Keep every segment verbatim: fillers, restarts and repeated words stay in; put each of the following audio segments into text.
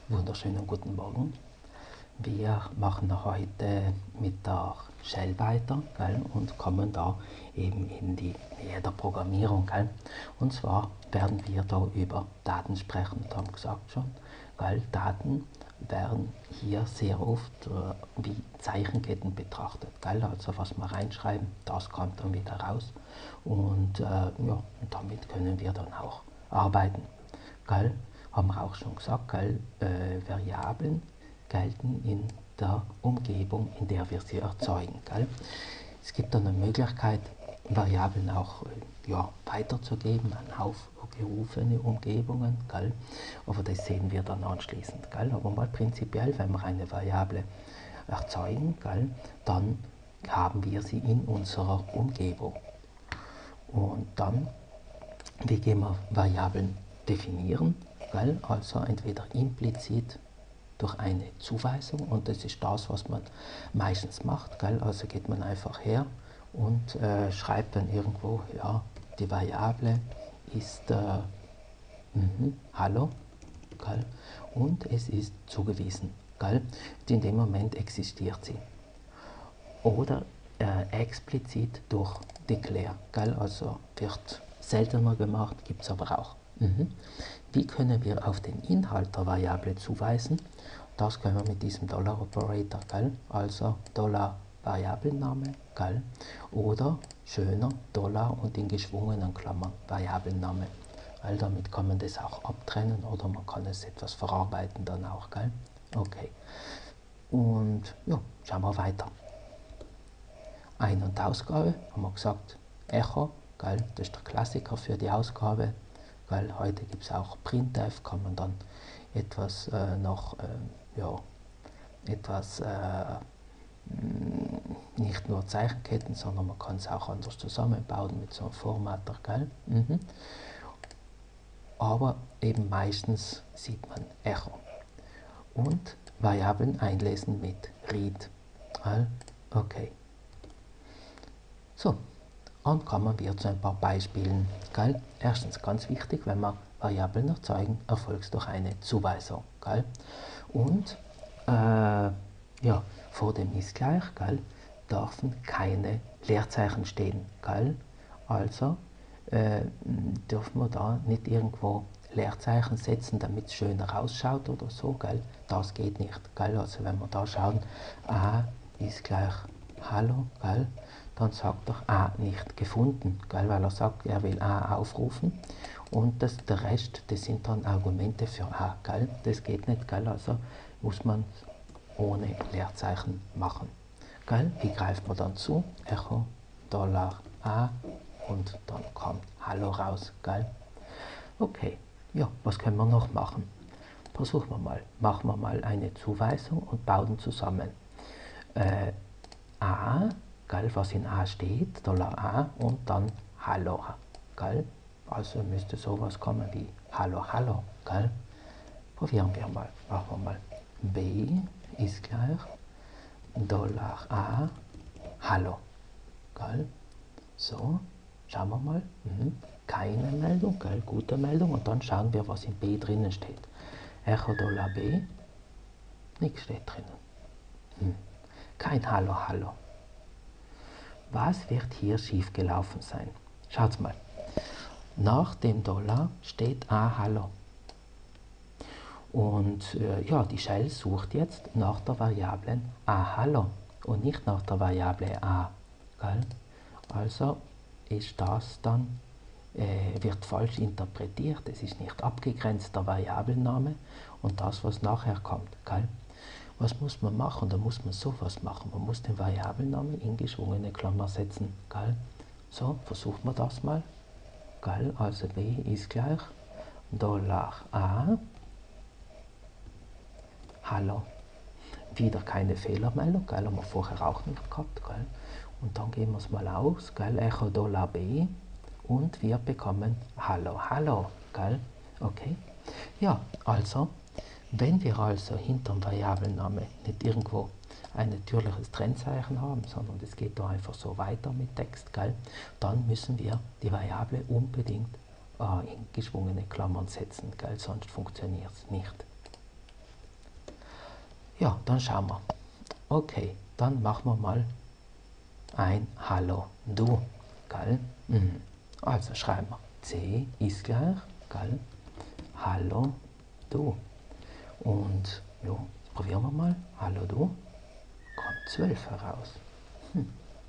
Wunderschönen guten Morgen. Wir machen heute mit der Shell weiter, gell, und kommen da eben in die Nähe der Programmierung. Gell. Und zwar werden wir da über Daten sprechen. Wir haben gesagt schon, gell, Daten werden hier sehr oft äh, wie Zeichenketten betrachtet. Gell. Also was wir reinschreiben, das kommt dann wieder raus. Und, äh, ja, und damit können wir dann auch arbeiten. Gell. Haben wir auch schon gesagt, gell, äh, Variablen gelten in der Umgebung, in der wir sie erzeugen. Gell. Es gibt dann eine Möglichkeit, Variablen auch äh, ja, weiterzugeben an aufgerufene Umgebungen, gell. Aber das sehen wir dann anschließend. Gell. Aber mal prinzipiell, wenn wir eine Variable erzeugen, gell, dann haben wir sie in unserer Umgebung. Und dann, wie gehen wir Variablen definieren? Also entweder implizit durch eine Zuweisung, und das ist das, was man meistens macht. Also geht man einfach her und äh, schreibt dann irgendwo, ja, die Variable ist äh, mh, Hallo, gell? Und es ist zugewiesen. Gell? Und in dem Moment existiert sie. Oder äh, explizit durch Declare. Gell? Also wird seltener gemacht, gibt es aber auch. Mhm. Wie können wir auf den Inhalt der Variable zuweisen? Das können wir mit diesem Dollar-Operator, also Dollar Variablenname, gell? Oder schöner Dollar und in geschwungenen Klammern Variablenname. Weil damit kann man das auch abtrennen oder man kann es etwas verarbeiten dann auch. Gell? Okay. Und ja, schauen wir weiter. Ein- und Ausgabe, haben wir gesagt, Echo, gell? Das ist der Klassiker für die Ausgabe. Weil heute gibt es auch Printf, kann man dann etwas äh, noch, äh, ja, etwas, äh, nicht nur Zeichenketten, sondern man kann es auch anders zusammenbauen mit so einem Formatter, gell? Mhm. Aber eben meistens sieht man Echo. Und Variablen einlesen mit read. Gell? Okay. So. Und kommen wir zu ein paar Beispielen. Gell? Erstens, ganz wichtig, wenn wir Variablen erzeugen, erfolgt durch eine Zuweisung. Gell? Und äh, ja, vor dem ist gleich, gell, dürfen keine Leerzeichen stehen. Gell? Also äh, dürfen wir da nicht irgendwo Leerzeichen setzen, damit es schöner ausschaut oder so. Gell? Das geht nicht. Gell? Also wenn wir da schauen, a ist gleich Hallo, gell? Dann sagt er A nicht gefunden, gell? Weil er sagt, er will A aufrufen und das, der Rest, das sind dann Argumente für A. Gell? Das geht nicht, gell? Also muss man ohne Leerzeichen machen. Gell? Wie greift man dann zu? Echo Dollar A und dann kommt Hallo raus. Gell? Okay, ja, was können wir noch machen? Versuchen wir mal. Machen wir mal eine Zuweisung und bauen zusammen. Äh, A, gell, was in A steht, Dollar A und dann Hallo. Gell? Also müsste sowas kommen wie Hallo, Hallo. Gell? Probieren wir mal. Machen wir mal. B ist gleich Dollar A, Hallo. Gell? So, schauen wir mal. Mhm. Keine Meldung, gell? Gute Meldung. Und dann schauen wir, was in B drinnen steht. Echo Dollar B, nichts steht drinnen. Hm. Kein Hallo, Hallo. Was wird hier schiefgelaufen sein? Schaut mal. Nach dem Dollar steht A Hallo. Und äh, ja, die Shell sucht jetzt nach der Variablen A Hallo und nicht nach der Variable A. Gell? Also ist das dann, äh, wird falsch interpretiert. Es ist nicht abgegrenzt der Variablenname und das, was nachher kommt. Gell? Was muss man machen? Da muss man sowas machen. Man muss den Variablennamen in geschwungene Klammer setzen. Gell? So, versuchen wir das mal. Gell? Also B ist gleich Dollar A, Hallo. Wieder keine Fehlermeldung, gell? Haben wir vorher auch nicht gehabt. Gell? Und dann gehen wir es mal aus, gell? Echo Dollar B und wir bekommen Hallo, Hallo. Gell? Okay? Ja, also wenn wir also hinter dem Variablenname nicht irgendwo ein natürliches Trennzeichen haben, sondern es geht da einfach so weiter mit Text, gell, dann müssen wir die Variable unbedingt äh, in geschwungene Klammern setzen, gell, sonst funktioniert es nicht. Ja, dann schauen wir. Okay, dann machen wir mal ein Hallo du, gell? Mhm. Also schreiben wir C ist gleich, gell? Hallo du. Und ja, probieren wir mal. Hallo du. Kommt zwölf heraus. Hm.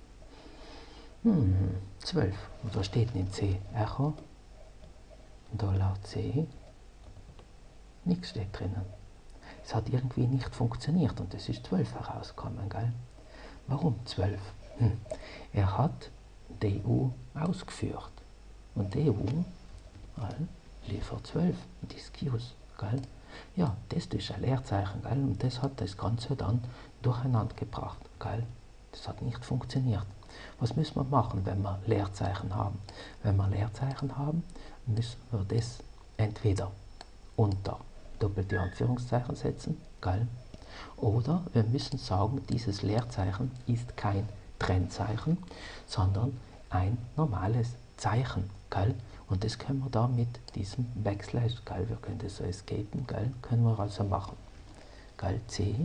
Hm, zwölf. Und was steht denn in C? Echo. Dollar C. Nichts steht drinnen. Es hat irgendwie nicht funktioniert und es ist zwölf herausgekommen, gell? Warum zwölf? Hm. Er hat D U ausgeführt. Und D U gell, liefert zwölf. Discuss, gell? Ja, das ist ein Leerzeichen, gell? Und das hat das Ganze dann durcheinander gebracht, gell? Das hat nicht funktioniert. Was müssen wir machen, wenn wir Leerzeichen haben? Wenn wir Leerzeichen haben, müssen wir das entweder unter doppelte Anführungszeichen setzen, gell? Oder wir müssen sagen, dieses Leerzeichen ist kein Trennzeichen, sondern ein normales Zeichen, gell? Und das können wir da mit diesem Backslash, gell? Wir können das so escapen, gell? Können wir also machen. Gell? C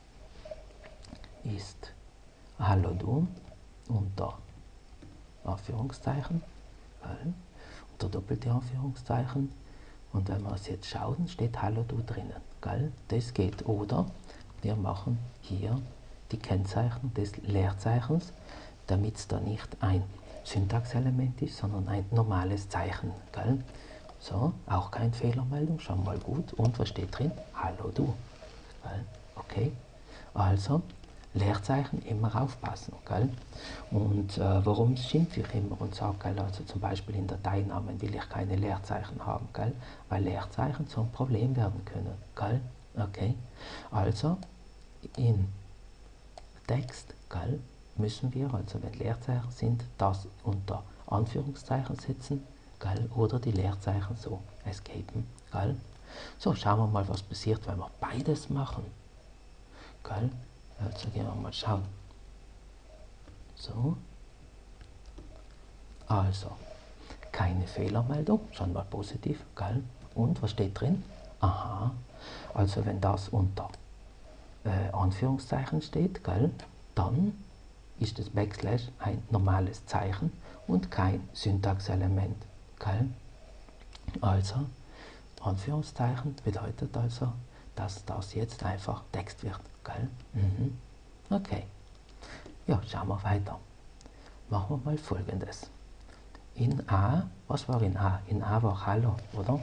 ist Hallo du unter Anführungszeichen, gell? Unter doppelte Anführungszeichen. Und wenn wir es jetzt schauen, steht Hallo du drinnen, gell? Das geht. Oder wir machen hier die Kennzeichen des Leerzeichens, damit es da nicht ein Syntaxelement ist, sondern ein normales Zeichen, gell? So, auch keine Fehlermeldung, schon mal gut. Und was steht drin? Hallo du, gell? Okay, also Leerzeichen immer aufpassen, gell? Und äh, warum schimpfe ich immer und sage, gell, also zum Beispiel in Dateinamen will ich keine Leerzeichen haben, gell? Weil Leerzeichen zum Problem werden können, gell? Okay, also in Text, gell, müssen wir, also wenn Leerzeichen sind, das unter Anführungszeichen setzen, gell, oder die Leerzeichen so escapen, gell? So, schauen wir mal, was passiert, wenn wir beides machen, gell? Also gehen wir mal schauen. So, also, keine Fehlermeldung, schon mal positiv, gell? Und was steht drin? Aha, also wenn das unter äh, Anführungszeichen steht, gell, dann ist das Backslash ein normales Zeichen und kein Syntaxelement, gell? Also, Anführungszeichen bedeutet also, dass das jetzt einfach Text wird, gell? Mhm. Okay, ja, schauen wir weiter. Machen wir mal Folgendes. In A, was war in A? In A war Hallo, oder?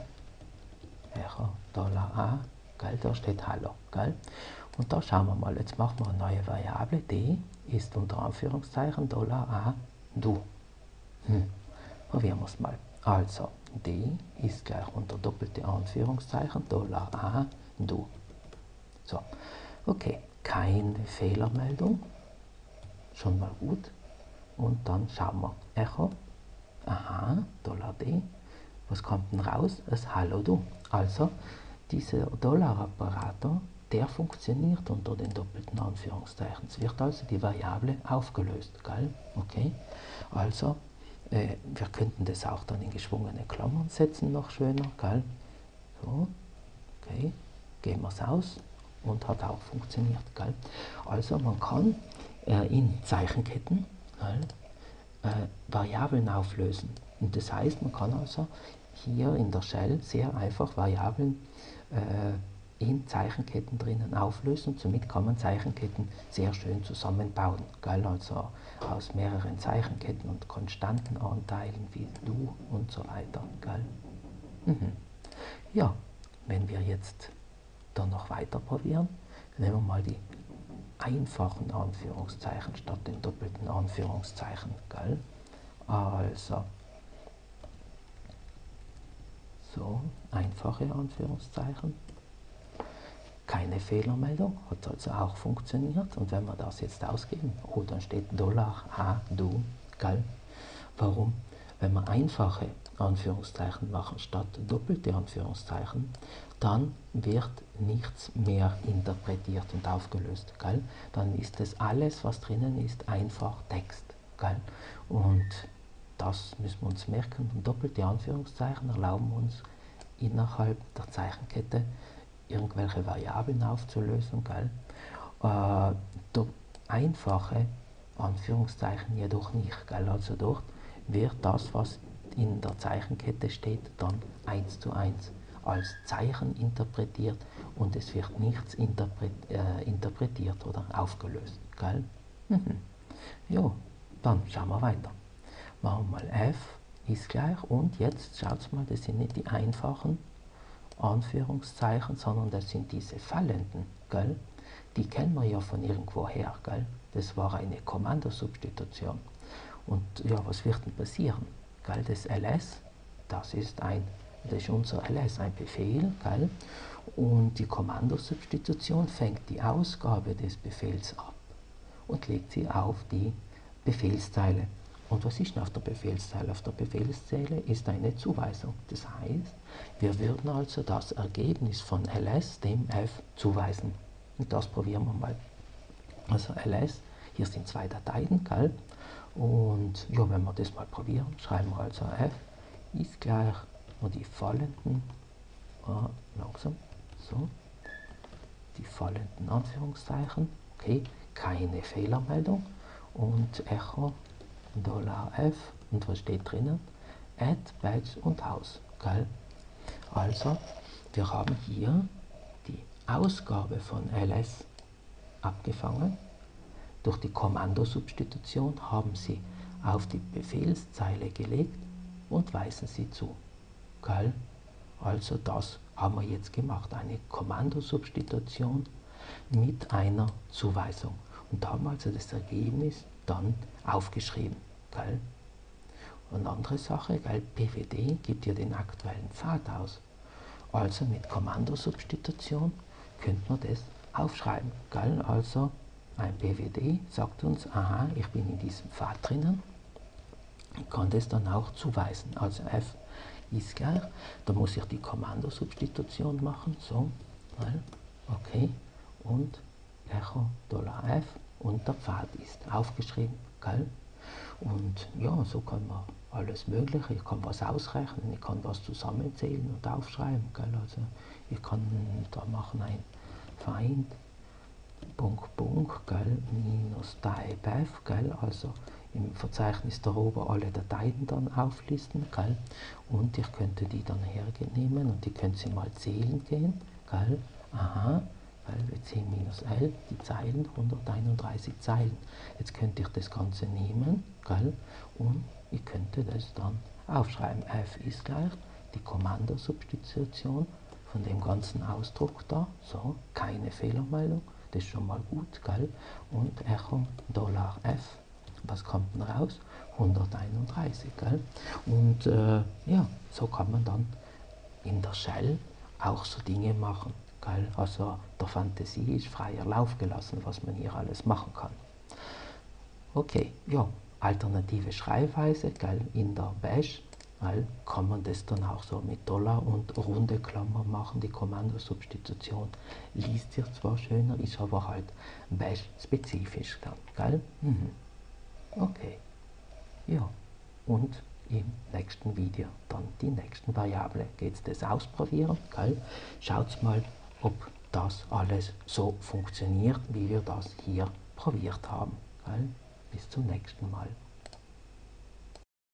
Echo, Dollar A, gell, da steht Hallo, gell? Und da schauen wir mal, jetzt machen wir eine neue Variable, D ist unter Anführungszeichen Dollar A, du. Hm. Probieren wir es mal. Also, D ist gleich unter doppelte Anführungszeichen Dollar A, du. So, okay, keine Fehlermeldung, schon mal gut. Und dann schauen wir, Echo, aha, Dollar D, was kommt denn raus? Das Hallo du. Also, dieser Dollar-Operator, der funktioniert unter den doppelten Anführungszeichen. Es wird also die Variable aufgelöst, gell? Okay? Also, äh, wir könnten das auch dann in geschwungene Klammern setzen, noch schöner, gell? So, okay, geben wir es aus und hat auch funktioniert, gell? Also, man kann äh, in Zeichenketten, gell, äh, Variablen auflösen. Und das heißt, man kann also hier in der Shell sehr einfach Variablen äh, in Zeichenketten drinnen auflösen und somit kann man Zeichenketten sehr schön zusammenbauen. Gell? Also aus mehreren Zeichenketten und Konstantenanteilen wie du und so weiter. Gell? Mhm. Ja, wenn wir jetzt dann noch weiter probieren, nehmen wir mal die einfachen Anführungszeichen statt den doppelten Anführungszeichen. Gell? Also, so, einfache Anführungszeichen. Keine Fehlermeldung, hat also auch funktioniert. Und wenn wir das jetzt ausgeben, oh, dann steht Dollar A, du, gell? Warum? Wenn wir einfache Anführungszeichen machen statt doppelte Anführungszeichen, dann wird nichts mehr interpretiert und aufgelöst, gell? Dann ist das alles, was drinnen ist, einfach Text, gell? Und das müssen wir uns merken. Und doppelte Anführungszeichen erlauben uns innerhalb der Zeichenkette irgendwelche Variablen aufzulösen, gell? Äh, der einfache Anführungszeichen jedoch nicht, gell? Also dort wird das, was in der Zeichenkette steht, dann eins zu eins als Zeichen interpretiert und es wird nichts interpret, äh, interpretiert oder aufgelöst, gell? Mhm. Ja, dann schauen wir weiter. Machen wir mal f ist gleich und jetzt schaut mal, das sind nicht die einfachen Anführungszeichen, sondern das sind diese fallenden, gell? Die kennen wir ja von irgendwoher, gell? Das war eine Kommandosubstitution. Und ja, was wird denn passieren? Gell? Das ls, das ist ein, das ist unser ls, ein Befehl, gell? Und die Kommandosubstitution fängt die Ausgabe des Befehls ab und legt sie auf die Befehlszeile. Und was ist denn auf der Befehlszeile? Auf der Befehlszeile ist eine Zuweisung. Das heißt, wir würden also das Ergebnis von ls dem f zuweisen. Und das probieren wir mal. Also ls, hier sind zwei Dateien, gell? Und ja, wenn wir das mal probieren, schreiben wir also f ist gleich und die fallenden, äh, langsam, so, die fallenden Anführungszeichen, okay, keine Fehlermeldung und Echo $f und was steht drinnen? Add, Badge und Haus, gell? Also, wir haben hier die Ausgabe von ls abgefangen. Durch die Kommandosubstitution haben sie auf die Befehlszeile gelegt und weisen sie zu, gell? Also das haben wir jetzt gemacht, eine Kommandosubstitution mit einer Zuweisung. Und da haben wir also das Ergebnis dann aufgeschrieben, gell? Und andere Sache, gell? P W D gibt ja den aktuellen Pfad aus. Also mit Kommandosubstitution könnte man das aufschreiben, gell? Also ein P W D sagt uns, aha, ich bin in diesem Pfad drinnen, ich kann das dann auch zuweisen. Also f ist gleich, da muss ich die Kommandosubstitution machen, so, gell? Okay, und Echo $f und der Pfad ist aufgeschrieben, gell? Und ja, so kann man alles Mögliche, ich kann was ausrechnen, ich kann was zusammenzählen und aufschreiben, gell? Also ich kann da machen ein Find, Punkt, Punkt, gell? Minus typef, gell? Also im Verzeichnis darüber alle Dateien dann auflisten, gell? Und ich könnte die dann hernehmen und die können Sie mal zählen gehen, gell? Aha, weil wir c minus l, die Zeilen, hunderteinunddreißig Zeilen. Jetzt könnte ich das Ganze nehmen, gell? Und ich könnte das dann aufschreiben. F ist gleich die Kommandosubstitution von dem ganzen Ausdruck da, so, keine Fehlermeldung, das ist schon mal gut, gell? Und Echo $f, was kommt denn raus? hunderteinunddreißig, gell? Und äh, ja, so kann man dann in der Shell auch so Dinge machen. Gell? Also der Fantasie ist freier Lauf gelassen, was man hier alles machen kann. Okay, ja, alternative Schreibweise, gell? In der Bash, gell? Kann man das dann auch so mit Dollar und runde Klammer machen. Die Kommandosubstitution liest sich zwar schöner, ist aber halt Bash-spezifisch dann. Gell? Mhm. Okay, ja, und im nächsten Video dann die nächsten Variable. Geht es das ausprobieren, gell? Schaut mal, ob das alles so funktioniert, wie wir das hier probiert haben. Gell? Bis zum nächsten Mal.